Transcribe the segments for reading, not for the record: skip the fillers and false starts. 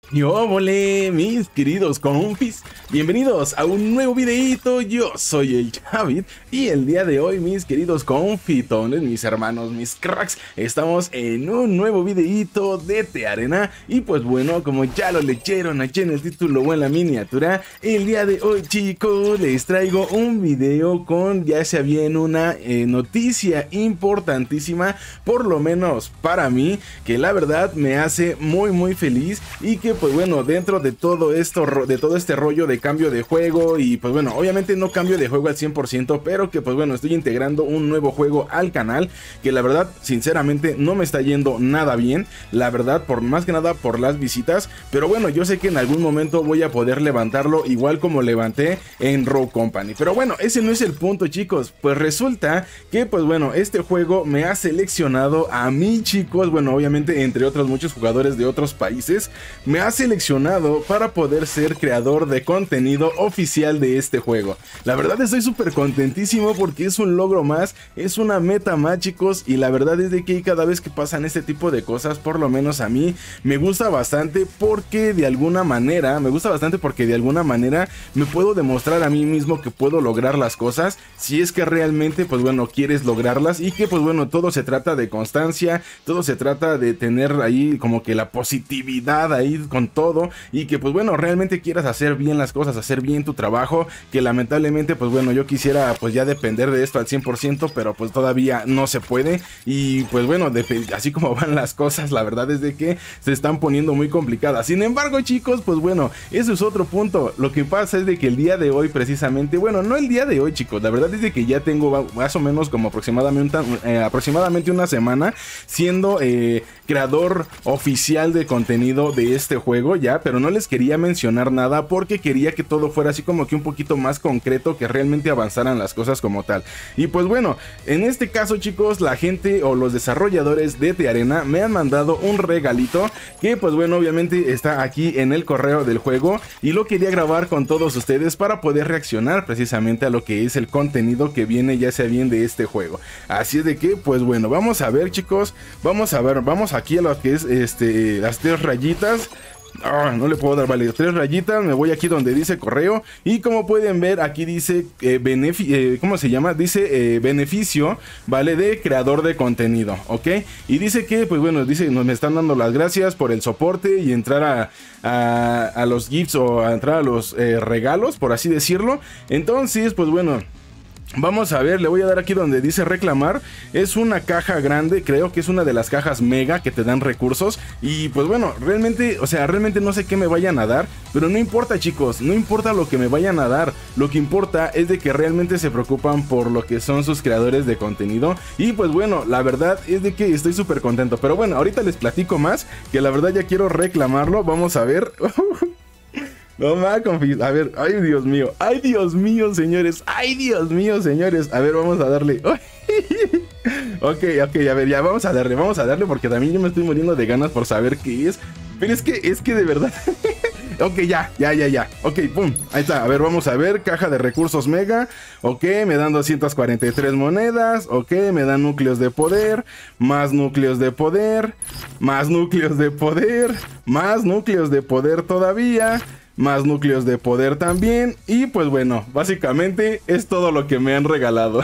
Yo volé, mis queridos confis, bienvenidos a un nuevo videito. Yo soy el Javid y el día de hoy, mis queridos confitones, mis hermanos, mis cracks, estamos en un nuevo videito de Tearena. Y pues bueno, como ya lo leyeron aquí en el título o en la miniatura, el día de hoy, chicos, les traigo un video con ya sea bien una noticia importantísima, por lo menos para mí, que la verdad me hace muy feliz. Y que pues bueno, dentro de todo esto, de todo este rollo de cambio de juego, y pues bueno, obviamente no cambio de juego al 100%, pero que pues bueno, estoy integrando un nuevo juego al canal, que la verdad, sinceramente, no me está yendo nada bien, la verdad, por más que nada por las visitas, pero bueno, yo sé que en algún momento voy a poder levantarlo, igual como levanté en Rogue Company, pero bueno, ese no es el punto, chicos. Pues resulta que pues bueno, este juego me ha seleccionado a mí, chicos, bueno, obviamente entre otros muchos jugadores de otros países, me ha seleccionado para poder ser creador de contenido oficial de este juego. La verdad estoy súper contentísimo porque es un logro más, es una meta más, chicos, y la verdad es de que cada vez que pasan este tipo de cosas, por lo menos a mí, me gusta bastante porque de alguna manera, me puedo demostrar a mí mismo que puedo lograr las cosas, si es que realmente, pues bueno, quieres lograrlas, y que pues bueno, todo se trata de constancia, todo se trata de tener ahí como que la positividad ahí con todo, y que pues bueno, realmente quieras hacer bien las cosas, hacer bien tu trabajo, que lamentablemente pues bueno, yo quisiera pues ya depender de esto al 100%, pero pues todavía no se puede, y pues bueno, así como van las cosas, la verdad es de que se están poniendo muy complicadas. Sin embargo, chicos, pues bueno, eso es otro punto. Lo que pasa es de que el día de hoy precisamente, bueno, no el día de hoy, chicos, la verdad es de que ya tengo más o menos como aproximadamente una semana siendo creador oficial de contenido de este juego ya, pero no les quería mencionar nada porque quería que todo fuera así como que un poquito más concreto, que realmente avanzaran las cosas como tal. Y pues bueno, en este caso, chicos, la gente o los desarrolladores de Tearena me han mandado un regalito que pues bueno, obviamente está aquí en el correo del juego, y lo quería grabar con todos ustedes para poder reaccionar precisamente a lo que es el contenido que viene ya sea bien de este juego. Así es de que pues bueno, vamos a ver, chicos, vamos aquí a lo que es las tres rayitas. No le puedo dar, vale, tres rayitas, me voy aquí donde dice correo, y como pueden ver aquí dice ¿cómo se llama? Dice beneficio, vale, de creador de contenido, ok, y dice que pues bueno, dice, me están dando las gracias por el soporte y entrar a los gifts, o a entrar a los regalos, por así decirlo. Entonces pues bueno, vamos a ver, le voy a dar aquí donde dice reclamar. Es una caja grande, creo que es una de las cajas mega que te dan recursos. Y pues bueno, realmente, o sea, realmente no sé qué me vayan a dar, pero no importa, chicos, no importa lo que me vayan a dar. Lo que importa es de que realmente se preocupan por lo que son sus creadores de contenido. Y pues bueno, la verdad es de que estoy súper contento. Pero bueno, ahorita les platico más, que la verdad ya quiero reclamarlo. Vamos a ver. No me confío. A ver, ay Dios mío, señores, a ver, vamos a darle. Ok, a ver, ya vamos a darle, porque también yo me estoy muriendo de ganas por saber qué es. Pero es que de verdad. Ok, ya. Ok, pum, ahí está. A ver, vamos a ver. Caja de recursos mega. Ok, me dan 243 monedas. Ok, me dan núcleos de poder. Más núcleos de poder. Más núcleos de poder. Más núcleos de poder todavía. Más núcleos de poder también. Y pues bueno, básicamente es todo lo que me han regalado.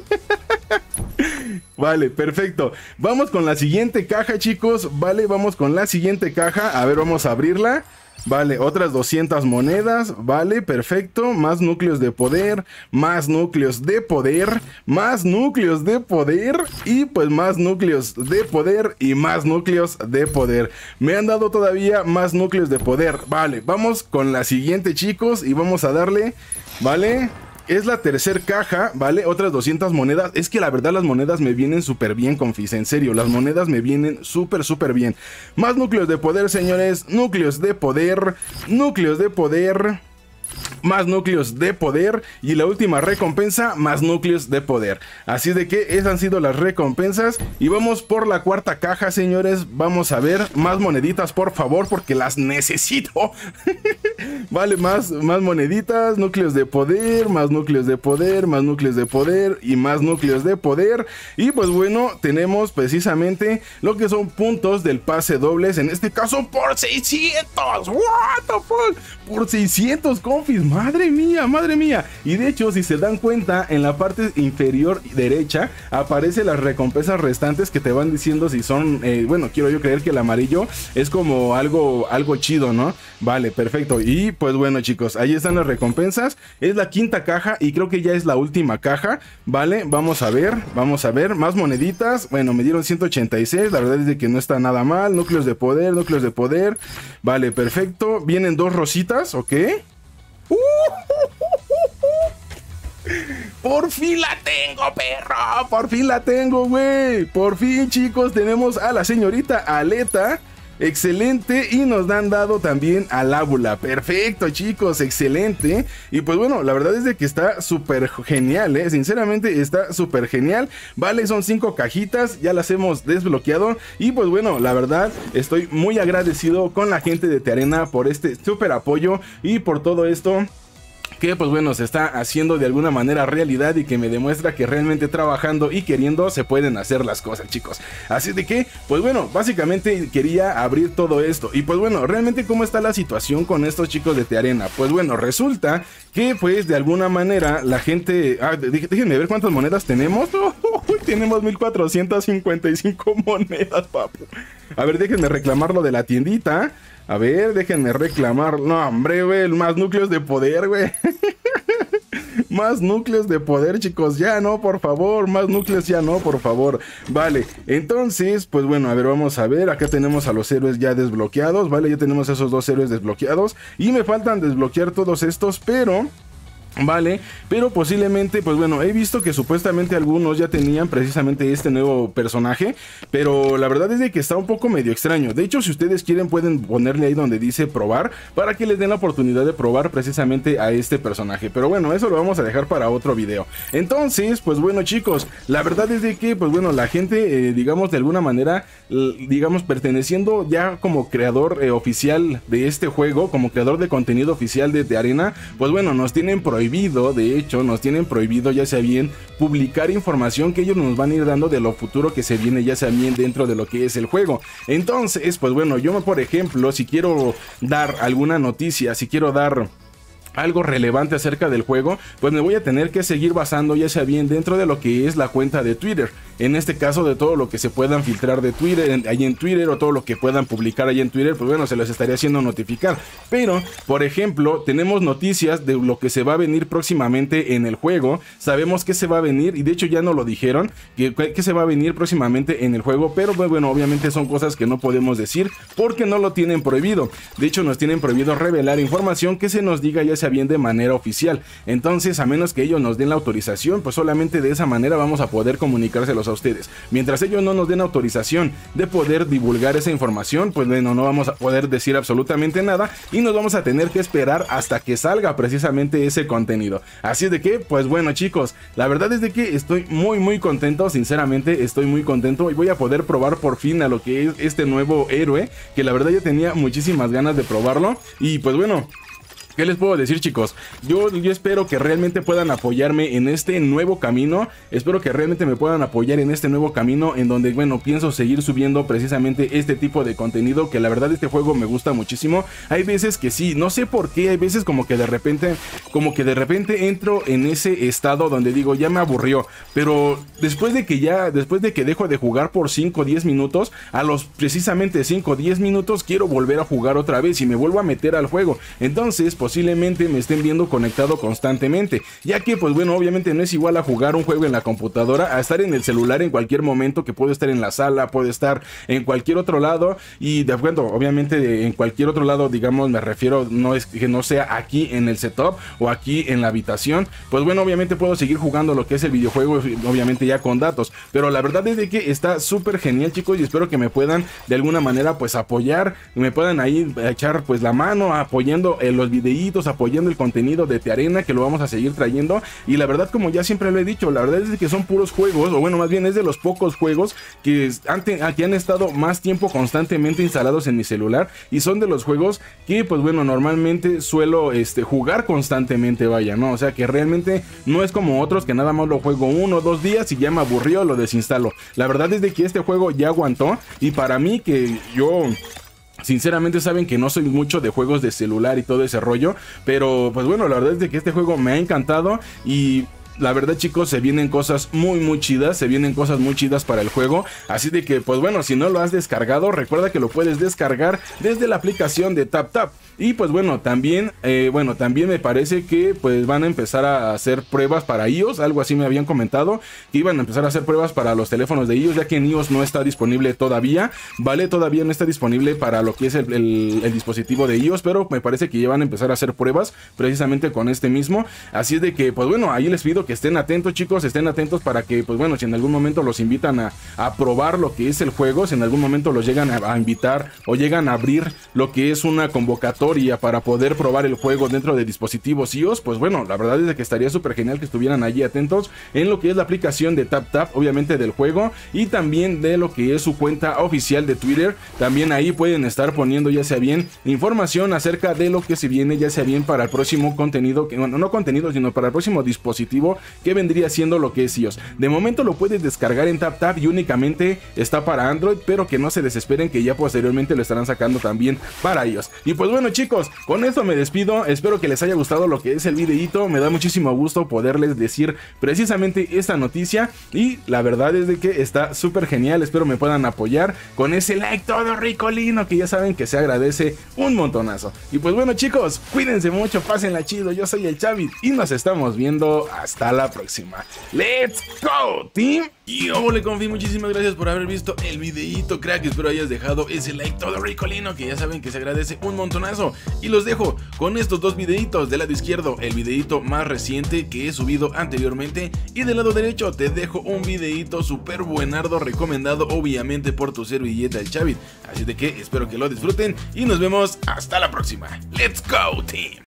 Vale, perfecto. Vamos con la siguiente caja, chicos. Vale, vamos con la siguiente caja. A ver, vamos a abrirla. Vale, otras 200 monedas, vale, perfecto, más núcleos de poder, más núcleos de poder, más núcleos de poder, y pues más núcleos de poder y más núcleos de poder. Me han dado todavía más núcleos de poder, vale, vamos con la siguiente, chicos, y vamos a darle, vale. Es la tercera caja, ¿vale? Otras 200 monedas. Es que la verdad las monedas me vienen súper bien, confis. En serio, las monedas me vienen súper bien. Más núcleos de poder, señores. Núcleos de poder. Núcleos de poder. más núcleos de poder, y la última recompensa, más núcleos de poder. Así de que esas han sido las recompensas, y vamos por la cuarta caja, señores. Vamos a ver, más moneditas por favor, porque las necesito. Vale, más moneditas, núcleos de poder, más núcleos de poder, más núcleos de poder y más núcleos de poder. Y pues bueno, tenemos precisamente lo que son puntos del pase dobles, en este caso por 600. What the fuck, por 600 confis. Madre mía. Y de hecho, si se dan cuenta, en la parte inferior derecha aparecen las recompensas restantes que te van diciendo si son, bueno, quiero yo creer que el amarillo es como algo chido, ¿no? Vale, perfecto. Y pues bueno, chicos, ahí están las recompensas. Es la quinta caja y creo que ya es la última caja, ¿vale? Vamos a ver, más moneditas. Bueno, me dieron 186, la verdad es de que no está nada mal. Núcleos de poder. Vale, perfecto. Vienen dos rositas, ¿ok? Por fin la tengo, perro. Por fin la tengo, güey. Por fin, chicos, tenemos a la señorita Aleta. Excelente, y nos han dado también al Ábula. Perfecto, chicos, excelente. Y pues bueno, la verdad es de que está súper genial, sinceramente está súper genial. Vale, son 5 cajitas, ya las hemos desbloqueado. Y pues bueno, la verdad estoy muy agradecido con la gente de Tearena por este súper apoyo y por todo esto que pues bueno se está haciendo de alguna manera realidad, y que me demuestra que realmente trabajando y queriendo se pueden hacer las cosas, chicos. Así de que pues bueno, básicamente quería abrir todo esto. Y pues bueno, realmente cómo está la situación con estos chicos de Tearena. Pues bueno, resulta que pues de alguna manera la gente, déjenme ver cuántas monedas tenemos. Tenemos 1455 monedas, papu. A ver, déjenme reclamar lo de la tiendita. A ver, déjenme reclamar. No, hombre, güey, más núcleos de poder, güey. Más núcleos de poder, chicos. Ya no, por favor. Más núcleos, ya no, por favor. Vale, entonces, pues bueno, a ver, vamos a ver. Acá tenemos a los héroes ya desbloqueados. Vale, ya tenemos esos 2 héroes desbloqueados. Y me faltan desbloquear todos estos, pero... Vale, pero posiblemente, pues bueno, he visto que supuestamente algunos ya tenían precisamente este nuevo personaje, pero la verdad es de que está un poco medio extraño. De hecho, si ustedes quieren pueden ponerle ahí donde dice probar, para que les den la oportunidad de probar precisamente a este personaje. Pero bueno, eso lo vamos a dejar para otro video. Entonces, pues bueno, chicos, la verdad es de que, pues bueno, la gente, digamos, de alguna manera, digamos, perteneciendo ya como creador oficial de este juego, como creador de contenido oficial de Tearena, pues bueno, nos tienen prohibido, de hecho, nos tienen prohibido ya sea bien publicar información que ellos nos van a ir dando de lo futuro que se viene ya sea bien dentro de lo que es el juego. Entonces, pues bueno, yo por ejemplo, si quiero dar alguna noticia, si quiero dar algo relevante acerca del juego, pues me voy a tener que seguir basando ya sea bien dentro de lo que es la cuenta de Twitter. En este caso, de todo lo que se puedan filtrar de Twitter, ahí en Twitter, o todo lo que puedan publicar ahí en Twitter, pues bueno, se les estaría haciendo notificar. Pero, por ejemplo, tenemos noticias de lo que se va a venir próximamente en el juego. Sabemos que se va a venir, y de hecho ya nos lo dijeron, que se va a venir próximamente en el juego, pero pues bueno, obviamente son cosas que no podemos decir porque no lo tienen prohibido. De hecho, nos tienen prohibido revelar información que se nos diga ya sea bien de manera oficial. Entonces, a menos que ellos nos den la autorización, pues solamente de esa manera vamos a poder comunicárselos a ustedes. Mientras ellos no nos den autorización de poder divulgar esa información, pues bueno, no vamos a poder decir absolutamente nada, y nos vamos a tener que esperar hasta que salga precisamente ese contenido. Así de que, pues bueno, chicos, la verdad es de que estoy muy contento, sinceramente estoy muy contento, y voy a poder probar por fin a lo que es este nuevo héroe, que la verdad yo tenía muchísimas ganas de probarlo. Y pues bueno, ¿qué les puedo decir, chicos? Yo espero que realmente puedan apoyarme en este nuevo camino. Espero que realmente me puedan apoyar en este nuevo camino, en donde, bueno, pienso seguir subiendo precisamente este tipo de contenido, que la verdad este juego me gusta muchísimo. Hay veces que sí, no sé por qué, hay veces como que de repente entro en ese estado donde digo, ya me aburrió. Pero después de que dejo de jugar por 5 o 10 minutos, a los precisamente 5 o 10 minutos quiero volver a jugar otra vez y me vuelvo a meter al juego. Entonces, posiblemente me estén viendo conectado constantemente, ya que pues bueno, obviamente no es igual a jugar un juego en la computadora a estar en el celular en cualquier momento, que puedo estar en la sala, puedo estar en cualquier otro lado, y de acuerdo, obviamente en cualquier otro lado, digamos, me refiero, no es que no sea aquí en el setup o aquí en la habitación, pues bueno, obviamente puedo seguir jugando lo que es el videojuego, obviamente ya con datos, pero la verdad es de que está súper genial, chicos, y espero que me puedan de alguna manera pues apoyar, me puedan ahí echar pues la mano apoyando los videos videitos apoyando el contenido de Tearena, que lo vamos a seguir trayendo. Y la verdad, como ya siempre lo he dicho, la verdad es que son puros juegos, o bueno, más bien es de los pocos juegos que han estado más tiempo constantemente instalados en mi celular, y son de los juegos que pues bueno, normalmente suelo jugar constantemente, vaya, ¿no? O sea que realmente no es como otros que nada más lo juego 1 o 2 días y ya me aburrió, lo desinstalo. La verdad es de que este juego ya aguantó, y para mí, que yo sinceramente saben que no soy mucho de juegos de celular y todo ese rollo, pero pues bueno, la verdad es de que este juego me ha encantado. Y la verdad, chicos, se vienen cosas muy chidas, se vienen cosas muy chidas para el juego. Así de que, pues bueno, si no lo has descargado, recuerda que lo puedes descargar desde la aplicación de TapTap. Y pues bueno, también me parece que pues van a empezar a hacer pruebas para iOS, algo así me habían comentado, que iban a empezar a hacer pruebas para los teléfonos de iOS, ya que en iOS no está disponible todavía, ¿vale? Todavía no está disponible para lo que es el dispositivo de iOS, pero me parece que ya van a empezar a hacer pruebas precisamente con este mismo. Así es de que, pues bueno, ahí les pido que estén atentos, chicos, estén atentos para que, pues bueno, si en algún momento los invitan a probar lo que es el juego, si en algún momento los llegan a invitar o llegan a abrir lo que es una convocatoria para poder probar el juego dentro de dispositivos iOS, pues bueno, la verdad es de que estaría súper genial que estuvieran allí atentos en lo que es la aplicación de TapTap, obviamente del juego, y también de lo que es su cuenta oficial de Twitter. También ahí pueden estar poniendo ya sea bien información acerca de lo que se viene, ya sea bien para el próximo contenido, que bueno, no contenido, sino para el próximo dispositivo que vendría siendo lo que es iOS. De momento lo puedes descargar en TapTap y únicamente está para Android, pero que no se desesperen, que ya posteriormente lo estarán sacando también para iOS. Y pues bueno, chicos, con esto me despido. Espero que les haya gustado lo que es el videito. Me da muchísimo gusto poderles decir precisamente esta noticia, y la verdad es de que está súper genial. Espero me puedan apoyar con ese like todo ricolino, que ya saben que se agradece un montonazo. Y pues bueno, chicos, cuídense mucho, pásenla chido. Yo soy el Chavit y nos estamos viendo hasta la próxima. ¡Let's go, team! Y ole, confi, muchísimas gracias por haber visto el videíto, crack. Espero hayas dejado ese like todo ricolino, que ya saben que se agradece un montonazo. Y los dejo con estos dos videitos. Del lado izquierdo, el videíto más reciente que he subido anteriormente, y del lado derecho te dejo un videíto súper buenardo, recomendado obviamente por tu servilleta el Chavit. Así de que espero que lo disfruten y nos vemos hasta la próxima. ¡Let's go, team!